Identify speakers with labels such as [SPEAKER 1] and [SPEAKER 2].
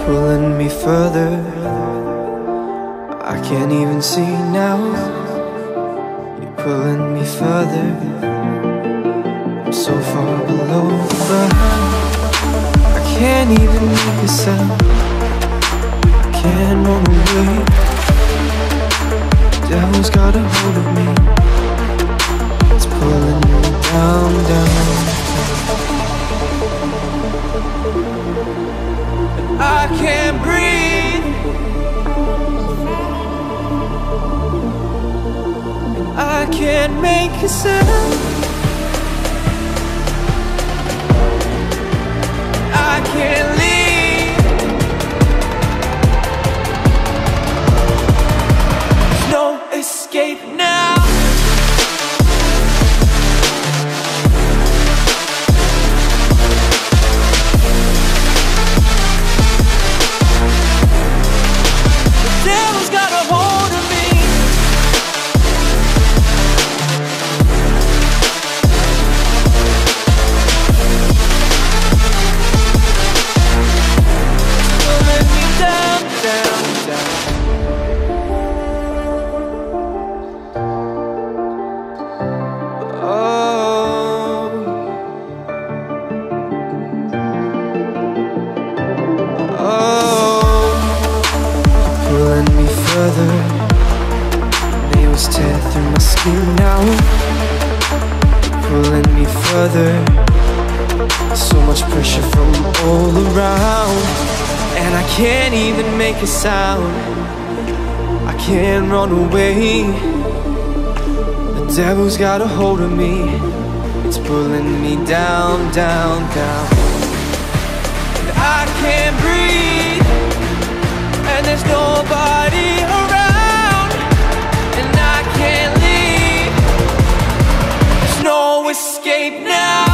[SPEAKER 1] pulling me further. I can't even see now. You're pulling me further. I'm so far below the ground. I can't even make a sound. I can't run away. The devil's got a hold of me. It's pulling me down, down. I can't breathe, and I can't make a sound. I can't leave. There's no escape now. Nails tear through my skin now. Pulling me further. So much pressure from all around, and I can't even make a sound. I can't run away. The devil's got a hold of me. It's pulling me down, down, down. And I can't breathe, and there's nobody around, and I can't leave. There's no escape now.